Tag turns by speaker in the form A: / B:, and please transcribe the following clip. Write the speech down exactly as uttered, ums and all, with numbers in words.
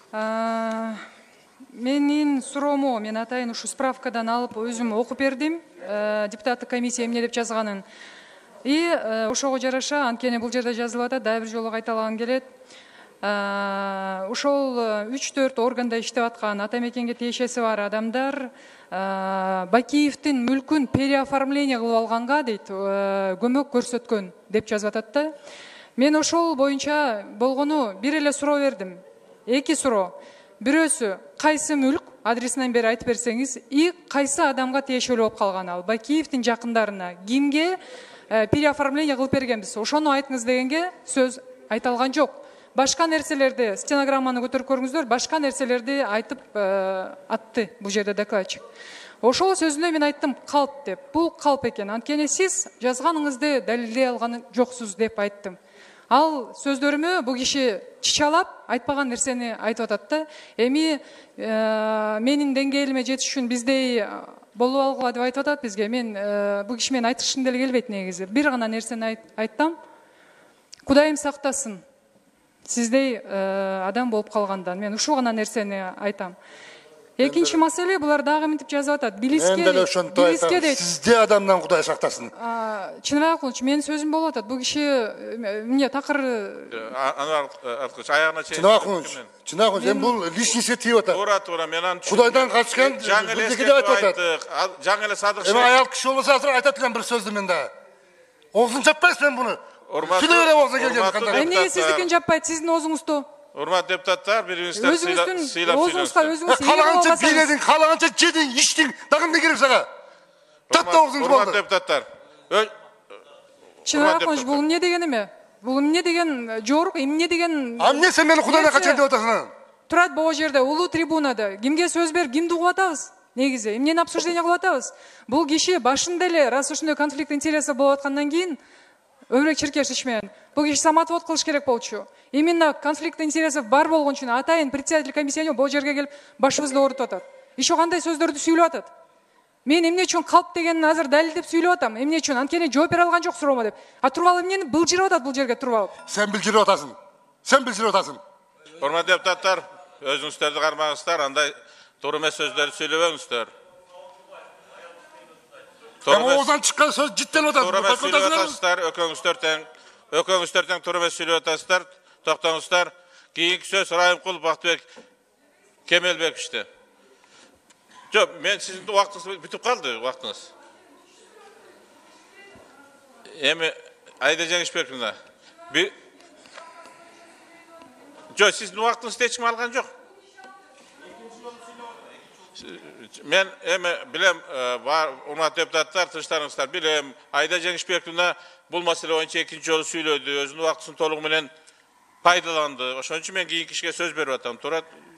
A: Менин суроому мен атайын ушу справкадан алып өзүм окуп бердим. Депутаттык комиссия эмне деп жазганын. И ошого жараша анткени бул жерде жазылып атат, дагы бир жолу кайталагым келет. Ошол үч төрт органда иштеп аткан ата мекенге тиешеси бар адамдар Бакиевдин мүлкүн переоформление кылып алганга дейт, көмөк көрсөткөн деп жазып атат да. Мен ошол боюнча болгону бир эле суроо бердим. Эки суроо. Бирөөсү кайсы мүлк адресинен бери айтып берсеңиз, и кайсы адамга тиешелүү болуп калган ал? Бакиевдин жакындарына кимге переоформление кылып бергенбиз? Ошону айтыңыз дегенге сөз айта алган жок. Башка нерселерди, стенограмманы көтөрүп көрүңүздөр, башка нерселерди айтып атты бул жерде докладчик. Ошол сөзүндө мен айттым калп деп. Бул калп экен. Анткени сиз жазганыңызды далилдей алган жоксуз деп айттым. Ал сөздөрүмө бул киши чычалап айтпаган нерсени айтып атат да. Эми менин деңгээлиме жетиш үчүн биздей болуп алгыла деп айтып атат бизге. Мен бул киши менен айтышкым деле келбейт негизи. Бир гана нерсени айттым. Кудайым сактасын. Сиздей адам болуп калгандан. Мен ушул гана нерсени айтам. Экинчи маселе, булар дагы мынтип жазып атат. Билиске, билиске дейт.
B: Сизде адамдан Кудай сактасын.
A: Чыныбек Акулович, менин сөзүм болуп атат. Бул киши эмне такыр
C: Анар Акулович аягына чейин.
B: Чыныбек Акулович, Чыныбек Акулович, эми бул личностьке тиеп атат.
C: Туура, туура, мен аны
B: Кудайдан качкан бизге деп айтып атат.
C: Жаңы эле Садык
B: Эми аял киши болсо азыр айтат элем бир сөздү мен да. Оозун чаппайсыз мен буну. Сүйлөп берем оозуна келген кандай.
A: Эмнеге сиздикин жаппайт, сиздин оозуңузду?
C: Урматтуу депутаттар, бириңизден сыйлап
A: сөйлөңүздөр.
B: Калаганча бийледиң, калаганча жедиң, ичтиң, дагы эмне керек сага? Татта оозуңуз болду.
C: Урматтуу депутаттар.
A: Чыныбек Акулович, бул эмне деген эме? Бул эмне деген жорук, эмне деген?
B: А эмне сен мени Кудайдан качкан деп атасың?
A: Турат бул жерде улуу трибунада кимге сөз берип, кимди угуп атабыз? Негизи эмнени обсуждение кылып атабыз? Бул киши башында эле раз ушундай конфликт интересов болуп аткандан кийин Өмүрөк Черкешевич менен бул киши самоотвод кылыш керек болчу. Именно конфликт интересов бар болгон үчүн атайын председатель комиссияны бул жерге келип башыбызды оорутуп атат. Ишо кандай сөздөрдү сүйлөп атат. Мен эмне үчүн калп дегенин азыр далилдеп сүйлөп атам. Эмне үчүн? Анткени жооп бере алган жок суроомо деп. А туруп алып эмнени былжырып атат бул жерге туруп алып?
B: Сен билжирип атасың. Сен билжирип атасың.
C: Урматтуу депутаттар, өзүңүздөрдү кармаңыздар, андай туура эмес сөздөрдү сүйлөбөңүздөр.
B: Эми оозунан чыккан сөз життелип атат.
C: Туура эмес сүйлөп атасыздар, экөөңүздөр тең, экөөңүздөр тең туура эмес сүйлөп атасыздар. Токтоңуздар. Кийинки сөз Райымкулов Бактыбек Кемелбековичте. Жок, мен сиздин убактыңыз бүтүп калды, убактыңыз. Эми Айда Жеңишбековна. Жок, сиздин убактыңызды эч ким алган жок. Мен эми билем, урматтуу депутаттар, тынчтарыңыздар, билем, Айда Жеңишбековна бул маселе боюнча экинчи жолу сүйлөдү, өзүнүн убактысын толугу менен пайдаланды. Ошон үчүн мен кийинки кишиге сөз берип атам. Турат